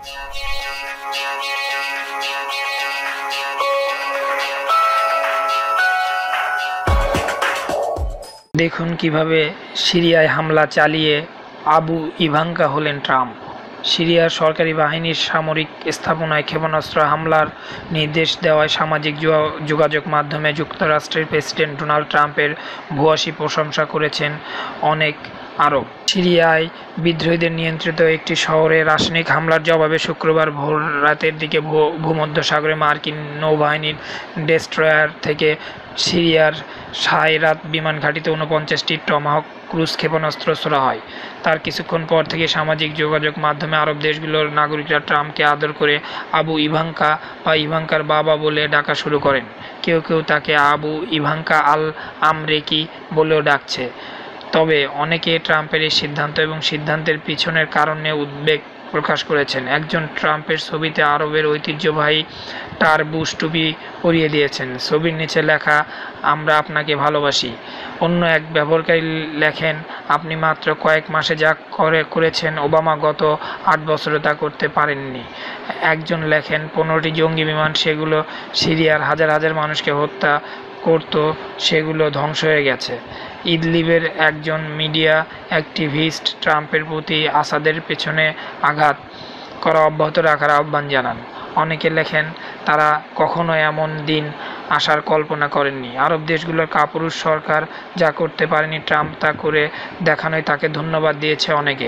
দেখুন কিভাবে সিরিয়ায় হামলা চালিয়ে আবু ইভাঙ্কা হলেন ট্রাম্প। সিরিয়ার সরকারি বাহিনীর সামরিক স্থাপনায় ক্ষেপণাস্ত্র হামলার নির্দেশ দেওয়ায় সামাজিক যোগাযোগ মাধ্যমে যুক্তরাষ্ট্রের প্রেসিডেন্ট ডোনাল্ড ট্রাম্পের ভূয়সী প্রশংসা করেছেন অনেক আরব। সিরিয়ায় বিদ্রোহীদের নিয়ন্ত্রিত একটি শহরে রাসায়নিক হামলার জবাবে শুক্রবার ভোর রাতের দিকে ভূমধ্যসাগরে মার্কিন নৌবাহিনীর ডেস্ট্রয়ার থেকে সিরিয়ার সায়রাত বিমান ঘাঁটিতে 49টি টমাহক ক্রুজ ক্ষেপণাস্ত্র ছোড়া হয়। তার কিছুক্ষণ পর থেকে সামাজিক যোগাযোগ মাধ্যমে আরব দেশগুলোর নাগরিকরা ট্রাম্পকে আদর করে আবু ইভাঙ্কা বা ইভাঙ্কার বাবা বলে ডাকা শুরু করেন। কেউ কেউ তাকে আবু ইভাঙ্কা আল আমরেকি বলেও ডাকছে। তবে অনেকে ট্রাম্পের এই সিদ্ধান্ত এবং সিদ্ধান্তের পিছনের কারণ নিয়ে উদ্বেগ প্রকাশ করেছেন। একজন ট্রাম্পের ছবিতে আরবের ঐতিহ্যবাহী টারবুশ টুপি পরিয়ে দিয়েছেন। ছবির নিচে লেখা আমরা আপনাকে ভালোবাসি। অন্য এক ব্যবহারকারী লেখেন আপনি মাত্র কয়েক মাসে যা করেছেন ওবামা গত 8 বছরে তা করতে পারেননি। একজন লেখেন 15টি জঙ্গি বিমান সেগুলো সিরিয়ার হাজার হাজার মানুষকে হত্যা করত সেগুলো ধ্বংস হয়ে গেছে। ইদলিবের একজন মিডিয়া অ্যাক্টিভিস্ট ট্রাম্পের প্রতি আসাদের পেছনে আঘাত করা অব্যাহত রাখার আহ্বান জানান। অনেকে লেখেন তারা কখনো এমন দিন আসার কল্পনা করেননি। আরব দেশগুলোর কাপুরুষ সরকার যা করতে পারেনি ট্রাম্প তা করে দেখানোয় তাকে ধন্যবাদ দিয়েছে অনেকে।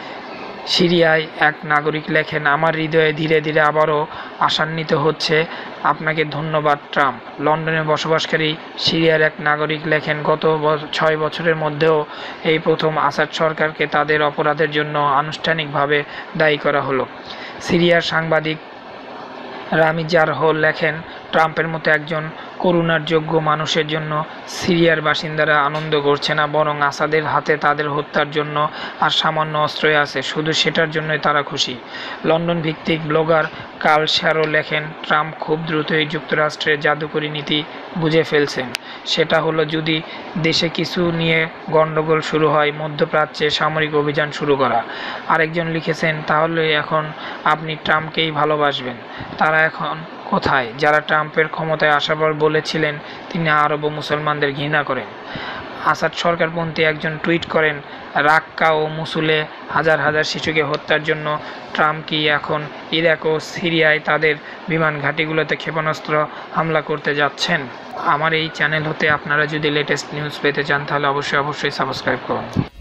সিরিয়ায় এক নাগরিক লেখেন আমার হৃদয়ে ধীরে ধীরে আবারও আশান্বিত হচ্ছে, আপনাকে ধন্যবাদ ট্রাম্প। লন্ডনে বসবাসকারী সিরিয়ার এক নাগরিক লেখেন গত 6 বছরের মধ্যেও এই প্রথম আসাদ সরকারকে তাদের অপরাধের জন্য আনুষ্ঠানিকভাবে দায়ী করা হলো। সিরিয়ার সাংবাদিক রামি জারহো লেখেন ট্রাম্পের মতো একজন করুণার যোগ্য মানুষের জন্য সিরিয়ার বাসিন্দারা আনন্দ করছে না, বরং আসাদের হাতে তাদের হত্যার জন্য আর সামান্য অস্ত্রই আছে, শুধু সেটার জন্যই তারা খুশি। লন্ডন ভিত্তিক ব্লগার কার্ল শ্যারো লেখেন ট্রাম্প খুব দ্রুতই যুক্তরাষ্ট্রের জাদুকরী নীতি বুঝে ফেলছেন। সেটা হলো যদি দেশে কিছু নিয়ে গণ্ডগোল শুরু হয় মধ্যপ্রাচ্যে সামরিক অভিযান শুরু করা। আরেকজন লিখেছেন তাহলে এখন আপনি ট্রাম্পকেই ভালোবাসবেন। তারা এখন কোথায় যারা ট্রাম্পের ক্ষমতায় আসার পর বলেছিলেন তিনি আরব ও মুসলমানদের ঘৃণা করেন? আসাদ সরকারপন্থী একজন টুইট করেন রাক্কা ও মুসুলে হাজার হাজার শিশুকে হত্যার জন্য ট্রাম্প কি এখন ইরাক ও সিরিয়ায় তাদের বিমান ঘাঁটিগুলোতে ক্ষেপণাস্ত্র হামলা করতে যাচ্ছেন? আমার এই চ্যানেল হতে আপনারা যদি লেটেস্ট নিউজ পেতে চান তাহলে অবশ্যই সাবস্ক্রাইব করুন।